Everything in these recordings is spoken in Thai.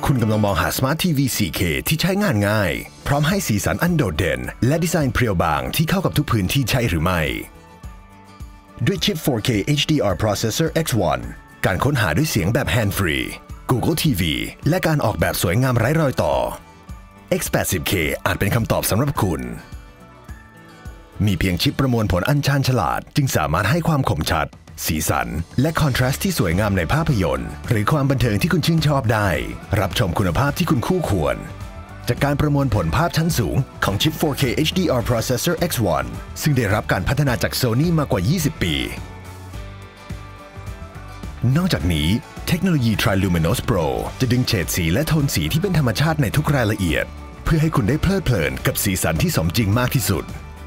คุณกำลังมองหา Smart TV 4K ที่ใช้งานง่ายพร้อมให้สีสันอันโดดเด่นและดีไซน์เพรียวบางที่เข้ากับทุกพื้นที่ใช่หรือไม่ด้วยชิป 4K HDR Processor X1 การค้นหาด้วยเสียงแบบ Hand Free Google TV และการออกแบบสวยงามไร้รอยต่อ X80K อาจเป็นคำตอบสำหรับคุณมีเพียงชิปประมวลผลอันชาญฉลาดจึงสามารถให้ความคมชัดสีสันและคอนทราสต์ที่สวยงามในภาพยนตร์หรือความบันเทิงที่คุณชื่นชอบได้รับชมคุณภาพที่คุณคู่ควรจากการประมวลผลภาพชั้นสูงของชิป 4K HDR Processor X1 ซึ่งได้รับการพัฒนาจาก Sony มากกว่า 20 ปีนอกจากนี้เทคโนโลยี Triluminos Pro จะดึงเฉดสีและโทนสีที่เป็นธรรมชาติในทุกรายละเอียดเพื่อให้คุณได้เพลิดเพลินกับสีสันที่สมจริงมากที่สุด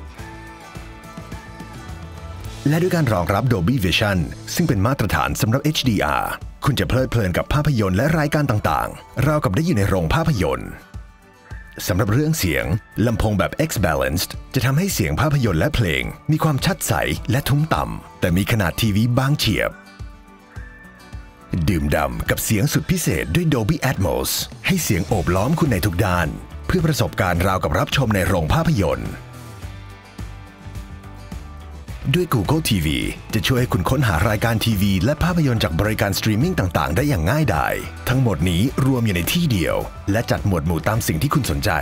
และด้วยการรองรับ Dolby Vision ซึ่งเป็นมาตรฐานสำหรับ HDR คุณจะเพลิดเพลินกับภาพยนตร์และรายการต่างๆราวกับได้อยู่ในโรงภาพยนตร์สำหรับเรื่องเสียงลำโพงแบบ X-Balanced จะทำให้เสียงภาพยนตร์และเพลงมีความชัดใสและทุ้มต่ำแต่มีขนาดทีวีบางเฉียบดื่มด่ำกับเสียงสุดพิเศษด้วย Dolby Atmos ให้เสียงโอบล้อมคุณในทุกด้านเพื่อประสบการณ์ราวกับรับชมในโรงภาพยนตร์ด้วย Google TV จะช่วยให้คุณค้นหารายการทีวีและภาพยนตร์จากบริการสตรีมมิ่งต่างๆได้อย่างง่ายดายทั้งหมดนี้รวมอยู่ในที่เดียวและจัดหมวดหมู่ตามสิ่งที่คุณสนใจ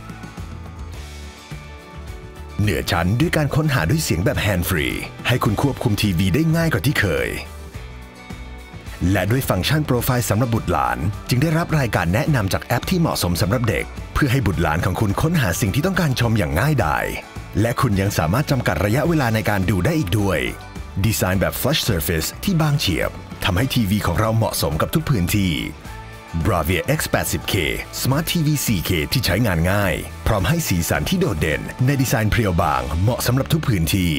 เหนือชั้นด้วยการค้นหาด้วยเสียงแบบ Hand Free ให้คุณควบคุมทีวีได้ง่ายกว่าที่เคยและด้วยฟังก์ชันโปรไฟล์สำหรับบุตรหลานจึงได้รับรายการแนะนำจากแอปที่เหมาะสมสำหรับเด็กเพื่อให้บุตรหลานของคุณค้นหาสิ่งที่ต้องการชมอย่างง่ายดายและคุณยังสามารถจำกัดระยะเวลาในการดูได้อีกด้วยดีไซน์แบบ Flush Surface ที่บางเฉียบทำให้ทีวีของเราเหมาะสมกับทุกพื้นที่ Bravia X80K Smart TV 4K ที่ใช้งานง่ายพร้อมให้สีสันที่โดดเด่นในดีไซน์เพรียวบางเหมาะสำหรับทุกพื้นที่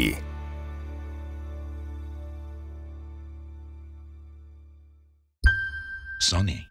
Sony